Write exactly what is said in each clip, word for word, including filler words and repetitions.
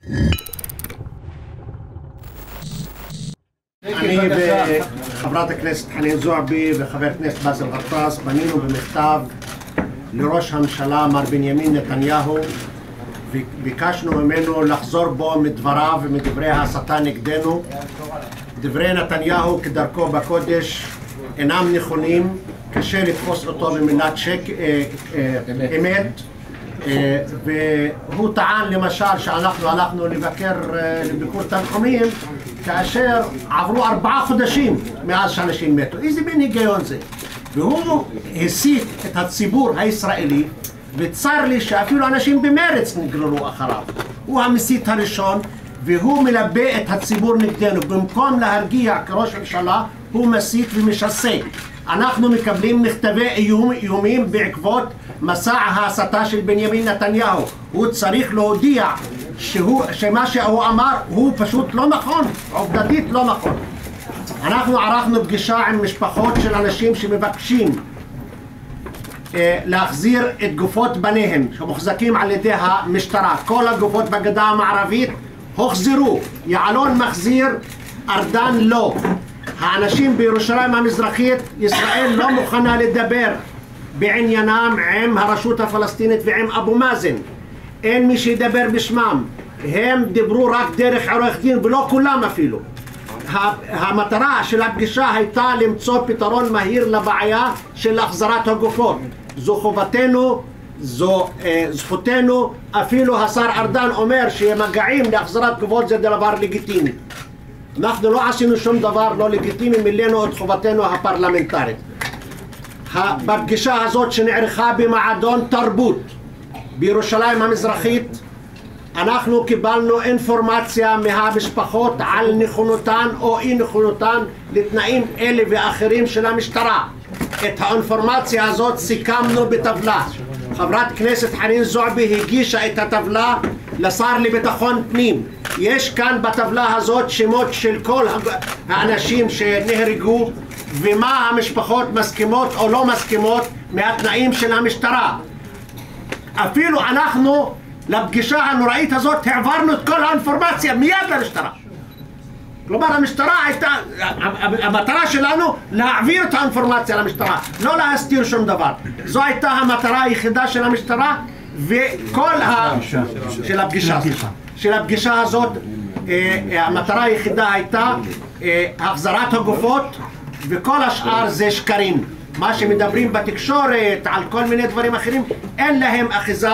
אני וחברת הכנסת חנין זועבי וחבר הכנסת באסל גטאס פנינו במכתב לראש הממשלה מר בנימין נתניהו וביקשנו ממנו לחזור בו מדבריו ומדברי ההסתה נגדנו. דברי נתניהו כדרכו בקודש אינם נכונים, קשה לתפוס אותו במילת שק, אמת. והוא טען למשל שאנחנו הלכנו לבקר לביקור תנחומים כאשר עברו ארבעה חודשים מאז שאנשים מתו. איזה מין היגיון זה? והוא הסית את הציבור הישראלי, וצר לי שאפילו אנשים במרץ נגררו אחריו. הוא המסית הראשון והוא מלבה את הציבור נגדנו. במקום להרגיע כראש ממשלה הוא מסית ומשסה. אנחנו מקבלים מכתבי איום, איומים בעקבות מסע ההסתה של בנימין נתניהו. הוא צריך להודיע שהוא, שמה שהוא אמר הוא פשוט לא נכון, עובדתית לא נכון. אנחנו ערכנו פגישה עם משפחות של אנשים שמבקשים אה, להחזיר את גופות בניהם שמוחזקים על ידי המשטרה. כל הגופות בגדה המערבית הוחזרו. יעלון מחזיר, ארדן לא. האנשים בירושלים המזרחית, ישראל לא מוכנה לדבר בעניינם עם הרשות הפלסטינית ועם אבו מאזן. אין מי שידבר בשמם. הם דיברו רק דרך עורך דין ולא כולם אפילו. המטרה של הפגישה הייתה למצוא פתרון מהיר לבעיה של החזרת הגופות. זו חובתנו, זו אה, זכותנו. אפילו השר ארדן אומר שמגעים להחזרת גופות זה דבר לגיטימי. אנחנו לא עשינו שום דבר לא לגיטימי, מילאנו את חובתנו הפרלמנטרית. בפגישה הזאת שנערכה במועדון תרבות בירושלים המזרחית, אנחנו קיבלנו אינפורמציה מהמשפחות על נכונותן או אי נכונותן לתנאים אלה ואחרים של המשטרה. את האינפורמציה הזאת סיכמנו בטבלה. חברת כנסת חנין זועבי הגישה את הטבלה לשר לביטחון פנים. יש כאן בטבלה הזאת שמות של כל האנשים שנהרגו ומה המשפחות מסכימות או לא מסכימות מהתנאים של המשטרה. אפילו אנחנו לפגישה הנוראית הזאת העברנו את כל האינפורמציה מיד למשטרה. כלומר המשטרה הייתה, המטרה שלנו להעביר את האינפורמציה למשטרה, לא להסתיר שום דבר. זו הייתה המטרה היחידה של המשטרה וכל ה... של הפגישה. של הפגישה הזאת המטרה היחידה הייתה החזרת הגופות, וכל השאר זה שקרים. מה שמדברים בתקשורת על כל מיני דברים אחרים אין להם אחיזה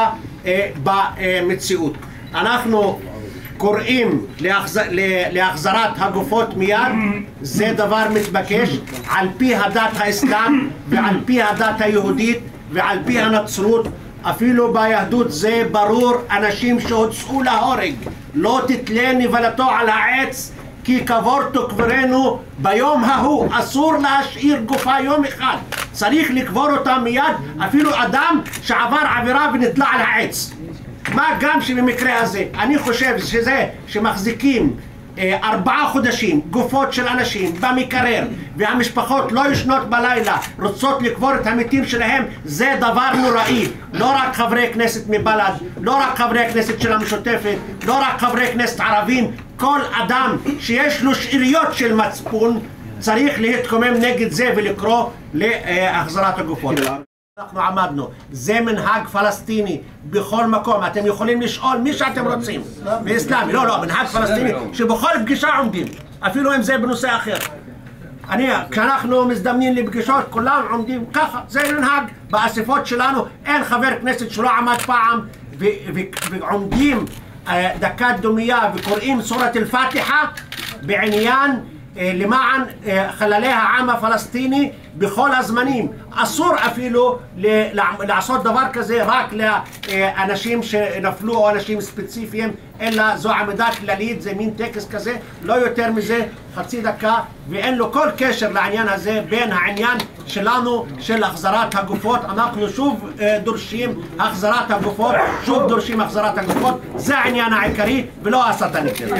במציאות. אנחנו קוראים להחזר, להחזרת הגופות מיד, זה דבר מתבקש על פי הדת האסלאם ועל פי הדת היהודית ועל פי הנצרות. אפילו ביהדות זה ברור, אנשים שהוצאו להורג לא תתלה נבלתו על העץ כי קבורתו קברנו ביום ההוא. אסור להשאיר גופה יום אחד, צריך לקבור אותה מיד, אפילו אדם שעבר עבירה ונתלה על העץ. מה גם שבמקרה הזה אני חושב שזה שמחזיקים אה, ארבעה חודשים גופות של אנשים במקרר והמשפחות לא ישנות בלילה רוצות לקבור את המתים שלהם, זה דבר נוראי. לא רק חברי כנסת מבל"ד, לא רק חברי כנסת של המשותפת, לא רק חברי כנסת ערבים, כל אדם שיש לו שאריות של מצפון צריך להתקומם נגד זה ולקרוא להחזרת הגופות. אנחנו עמדנו, זה מנהג פלסטיני בכל מקום. אתם יכולים לשאול מי שאתם רוצים באסלאמי, לא לא, מנהג פלסטיני שבכל פגישה עומדים, אפילו אם זה בנושא אחר. אני, כשאנחנו מזדמנים לפגישות כולם עומדים ככה, זה מנהג. באספות שלנו אין חבר כנסת שלא עמד פעם ו- ו- ועומדים אה, דקת דומייה וקוראים סורת אל-פאתיחה בעניין למען חללי העם הפלסטיני בכל הזמנים. אסור אפילו לעשות דבר כזה רק לאנשים שנפלו או אנשים ספציפיים, אלא זו עמידה כללית, זה מין טקס כזה, לא יותר מזה, חצי דקה, ואין לו כל קשר לעניין הזה בין העניין שלנו של החזרת הגופות. אנחנו שוב דורשים החזרת הגופות, שוב דורשים החזרת הגופות, זה העניין העיקרי ולא הסתה נגדנו.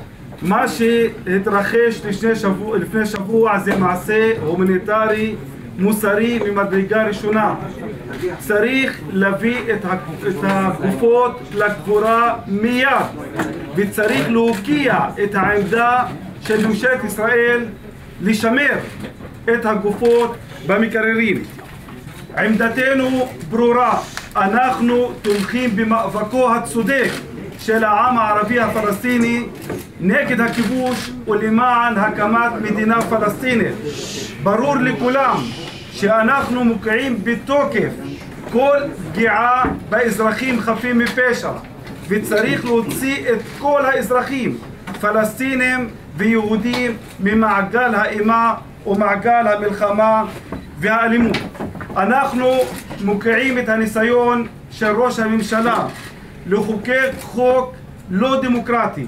מה שהתרחש לפני שבוע, לפני שבוע זה מעשה הומניטרי מוסרי ממדרגה ראשונה. צריך להביא את הגופות לקבורה מיד, וצריך להוקיע את העמדה של ממשלת ישראל לשמר את הגופות במקררים. עמדתנו ברורה, אנחנו תומכים במאבקו הצודק של העם הערבי הפלסטיני נגד הכיבוש ולמען הקמת מדינה פלסטינית. ברור לכולם שאנחנו מוקיעים בתוקף כל פגיעה באזרחים חפים מפשע, וצריך להוציא את כל האזרחים, פלסטינים ויהודים, ממעגל האימה ומעגל המלחמה והאלימות. אנחנו מוקיעים את הניסיון של ראש הממשלה לחוקק חוק לא דמוקרטי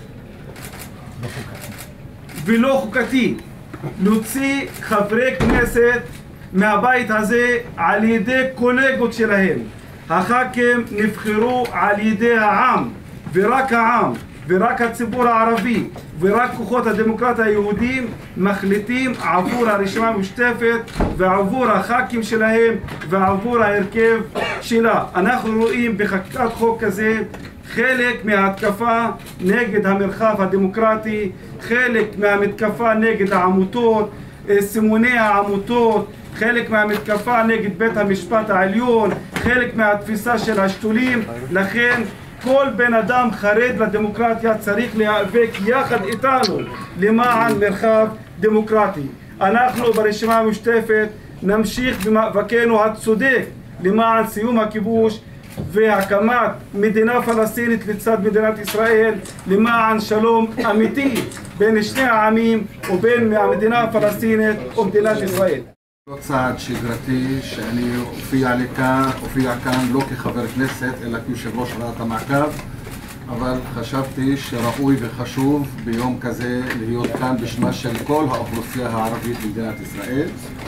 ולא חוקתי, להוציא חברי כנסת מהבית הזה על ידי קולגות שלהם. הח"כים נבחרו על ידי העם, ורק העם, ורק הציבור הערבי, ורק כוחות הדמוקרטיה היהודים מחליטים עבור הרשימה המשותפת ועבור הח"כים שלהם ועבור ההרכב שלה. אנחנו רואים בחקיקת חוק כזה חלק מההתקפה נגד המרחב הדמוקרטי, חלק מהמתקפה נגד העמותות, סימוני העמותות, חלק מהמתקפה נגד בית המשפט העליון, חלק מהתפיסה של השתולים. לכן כל בן אדם חרד לדמוקרטיה צריך להיאבק יחד איתנו למען מרחב דמוקרטי. אנחנו ברשימה המשותפת נמשיך במאבקנו הצודק למען סיום הכיבוש והקמת מדינה פלסטינית לצד מדינת ישראל, למען שלום אמיתי בין שני העמים ובין המדינה הפלסטינית ומדינת ישראל. לא צעד שגרתי שאני אופיע לכאן, אופיע כאן לא כחבר כנסת אלא כיושב ראש ועדת המעקב, אבל חשבתי שראוי וחשוב ביום כזה להיות כאן בשמה של כל האוכלוסייה הערבית במדינת ישראל,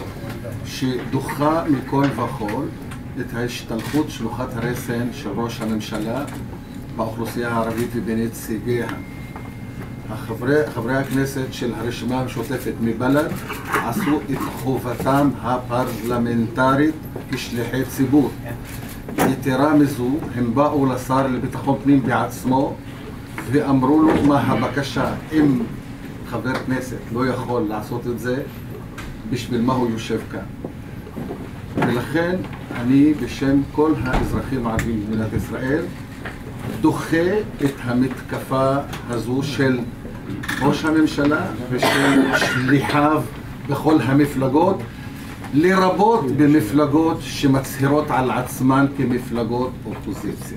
שדוחה מכל וכל את ההשתלחות שלוחת הרסן של ראש הממשלה באוכלוסייה הערבית ובנציגיה. חברי, חברי הכנסת של הרשימה המשותפת מבל"ד עשו את חובתם הפרלמנטרית כשליחי ציבור. יתרה מזו, הם באו לשר לביטחון פנים בעצמו ואמרו לו מה הבקשה. אם חבר כנסת לא יכול לעשות את זה, בשביל מה הוא יושב כאן? ולכן אני בשם כל האזרחים הערבים במדינת ישראל דוחה את המתקפה הזו של ראש הממשלה ושל שליחיו בכל המפלגות, לרבות במפלגות שמצהירות על עצמן כמפלגות אופוזיציה.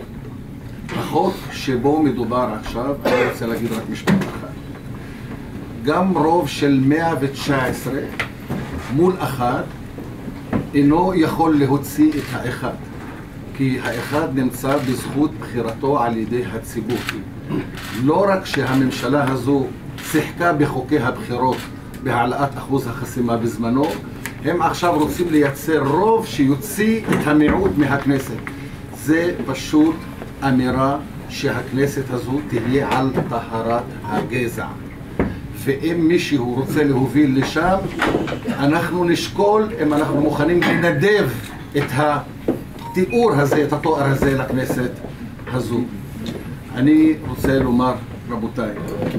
החוק שבו מדובר עכשיו, אני רוצה להגיד רק משפט אחד. גם רוב של מאה תשע עשרה מול אחד אינו יכול להוציא את האחד, כי האחד נמצא בזכות בחירתו על ידי הציבור. לא רק שהממשלה הזו שיחקה בחוקי הבחירות בהעלאת אחוז החסימה בזמנו, הם עכשיו רוצים לייצר רוב שיוציא את המיעוט מהכנסת. זה פשוט אמירה שהכנסת הזו תהיה על טהרת הגזע. ואם מישהו רוצה להוביל לשם, אנחנו נשקול אם אנחנו מוכנים לנדב את התיאור הזה, את התואר הזה לכנסת הזו. אני רוצה לומר, רבותיי,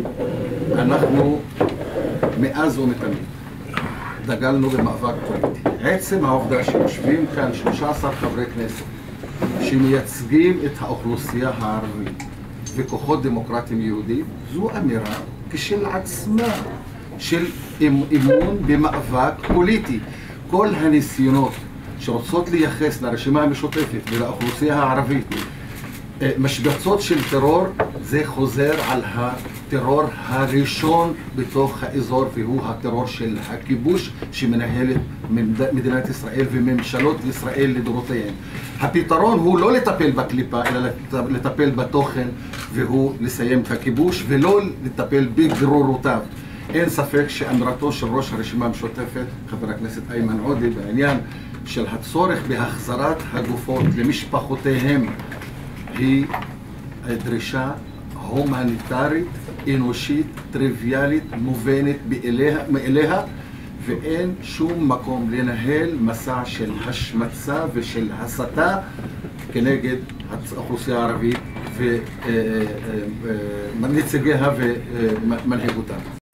אנחנו מאז ומתמיד דגלנו במאבק פוליטי. עצם העובדה שיושבים כאן שלושה עשר חברי כנסת שמייצגים את האוכלוסייה הערבית וכוחות דמוקרטיים יהודים, זו אמירה כשל עצמה של אמון במאבק פוליטי. כל הניסיונות שרוצות לייחס לרשימה המשותפת ולאוכלוסייה הערבית משבצות של טרור, זה חוזר על הטרור הראשון בתוך האזור, והוא הטרור של הכיבוש שמנהלת מדינת ישראל וממשלות ישראל לדורותיהן. הפתרון הוא לא לטפל בקליפה, אלא לטפל בתוכן, והוא לסיים את הכיבוש ולא לטפל בגרורותיו. אין ספק שאמרתו של ראש הרשימה המשותפת, חבר הכנסת איימן עודה, בעניין של הצורך בהחזרת הגופות למשפחותיהם, היא דרישה הומניטרית, אנושית, טריוויאלית, מובנת מאליה, ואין שום מקום לנהל מסע של השמצה ושל הסתה כנגד האוכלוסייה הערבית ונציגיה ומנהיגותה.